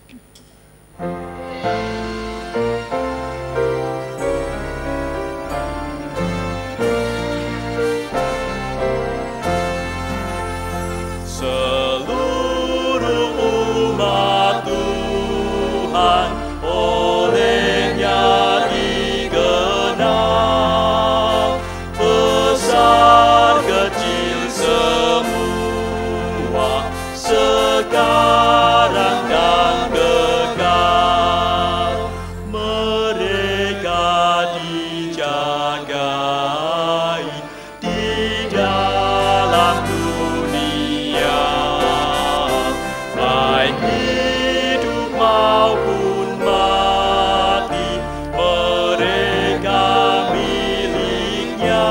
Seluruh umat Tuhan olehnya dikenal, besar kecil semua, sekarang dan kekal. Mereka dijagai di dalam dunia, baik hidup maupun mati, mereka miliknya.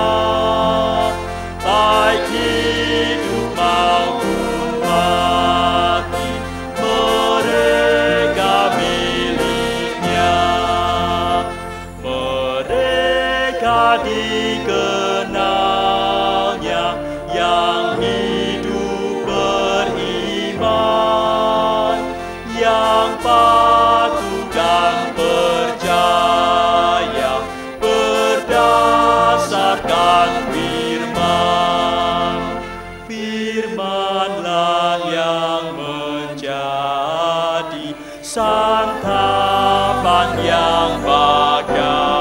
Baik hidup maupun mati, mereka miliknya. Mereka dikenalnya yang hidup beriman, yang patuh dan percaya berdasarkan firman. Firman-Lah yang menjadi santapan yang bagai